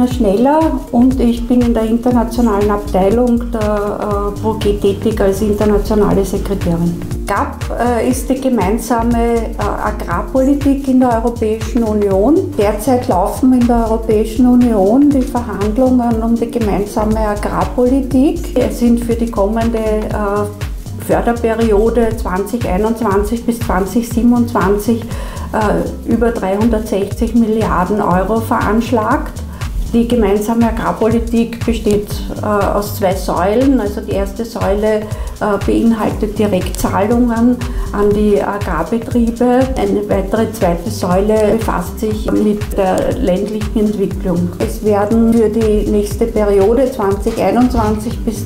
Anna Schneller und ich bin in der internationalen Abteilung der ProG tätig als internationale Sekretärin. GAP ist die gemeinsame Agrarpolitik in der Europäischen Union. Derzeit laufen in der Europäischen Union die Verhandlungen um die gemeinsame Agrarpolitik. Es sind für die kommende Förderperiode 2021 bis 2027 über 360 Milliarden Euro veranschlagt. Die gemeinsame Agrarpolitik besteht aus zwei Säulen. Also die erste Säule beinhaltet Direktzahlungen an die Agrarbetriebe. Eine weitere zweite Säule befasst sich mit der ländlichen Entwicklung. Es werden für die nächste Periode 2021 bis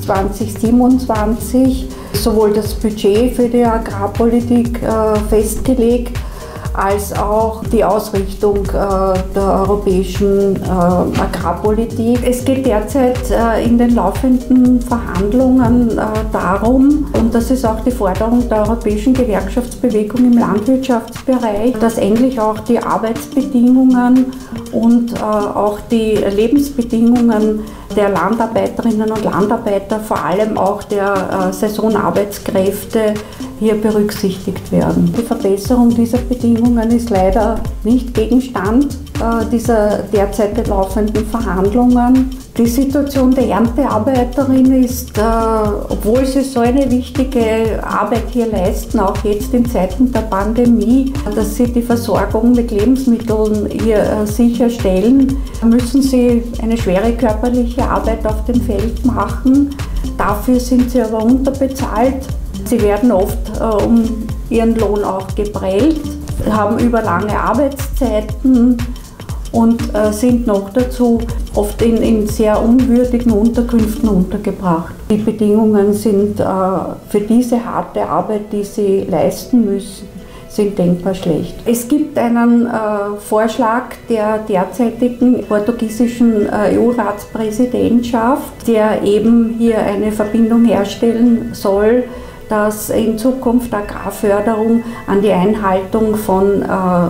2027 sowohl das Budget für die Agrarpolitik festgelegt, als auch die Ausrichtung der europäischen Agrarpolitik. Es geht derzeit in den laufenden Verhandlungen darum, und das ist auch die Forderung der europäischen Gewerkschaftsbewegung im Landwirtschaftsbereich, dass endlich auch die Arbeitsbedingungen und auch die Lebensbedingungen der Landarbeiterinnen und Landarbeiter, vor allem auch der Saisonarbeitskräfte, hier berücksichtigt werden. Die Verbesserung dieser Bedingungen ist leider nicht Gegenstand dieser derzeit laufenden Verhandlungen. Die Situation der Erntearbeiterin ist, obwohl sie so eine wichtige Arbeit hier leisten, auch jetzt in Zeiten der Pandemie, dass sie die Versorgung mit Lebensmitteln hier sicherstellen, müssen sie eine schwere körperliche Arbeit auf dem Feld machen. Dafür sind sie aber unterbezahlt. Sie werden oft um ihren Lohn auch geprellt, haben überlange Arbeitszeiten und sind noch dazu oft in sehr unwürdigen Unterkünften untergebracht. Die Bedingungen sind für diese harte Arbeit, die sie leisten müssen, sind denkbar schlecht. Es gibt einen Vorschlag der derzeitigen portugiesischen EU-Ratspräsidentschaft, der eben hier eine Verbindung herstellen soll, dass in Zukunft Agrarförderung an die Einhaltung von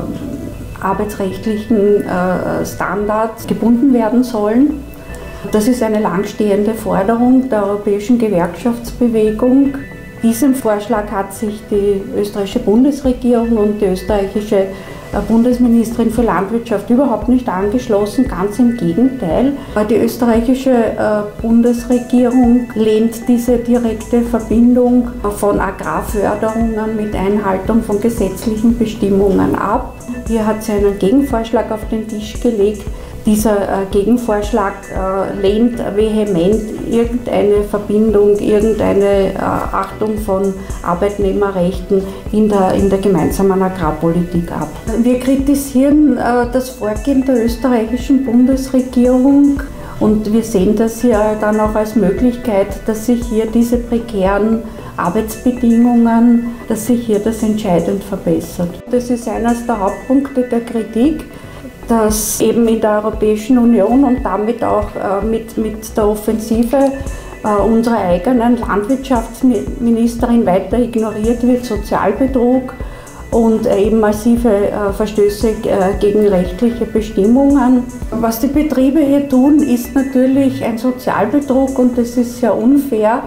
arbeitsrechtlichen Standards gebunden werden sollen. Das ist eine langstehende Forderung der europäischen Gewerkschaftsbewegung. Diesem Vorschlag hat sich die österreichische Bundesregierung und die österreichische Bundesministerin für Landwirtschaft überhaupt nicht angeschlossen, ganz im Gegenteil. Die österreichische Bundesregierung lehnt diese direkte Verbindung von Agrarförderungen mit Einhaltung von gesetzlichen Bestimmungen ab. Hier hat sie einen Gegenvorschlag auf den Tisch gelegt. Dieser Gegenvorschlag lehnt vehement irgendeine Verbindung, irgendeine Achtung von Arbeitnehmerrechten in der gemeinsamen Agrarpolitik ab. Wir kritisieren das Vorgehen der österreichischen Bundesregierung und wir sehen das hier dann auch als Möglichkeit, dass sich hier diese prekären Arbeitsbedingungen, dass sich hier das entscheidend verbessert. Das ist eines der Hauptpunkte der Kritik, dass eben in der Europäischen Union und damit auch mit der Offensive unserer eigenen Landwirtschaftsministerin weiter ignoriert wird, Sozialbetrug und eben massive Verstöße gegen rechtliche Bestimmungen. Was die Betriebe hier tun, ist natürlich ein Sozialbetrug und das ist sehr unfair,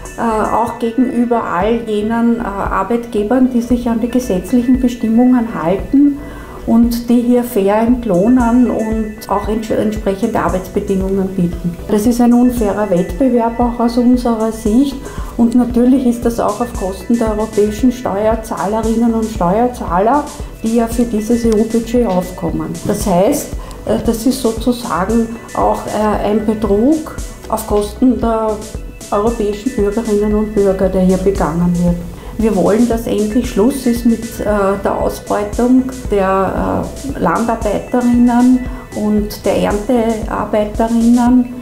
auch gegenüber all jenen Arbeitgebern, die sich an die gesetzlichen Bestimmungen halten und die hier fair entlohnen und auch entsprechende Arbeitsbedingungen bieten. Das ist ein unfairer Wettbewerb auch aus unserer Sicht und natürlich ist das auch auf Kosten der europäischen Steuerzahlerinnen und Steuerzahler, die ja für dieses EU-Budget aufkommen. Das heißt, das ist sozusagen auch ein Betrug auf Kosten der europäischen Bürgerinnen und Bürger, der hier begangen wird. Wir wollen, dass endlich Schluss ist mit der Ausbeutung der Landarbeiterinnen und der Erntearbeiterinnen.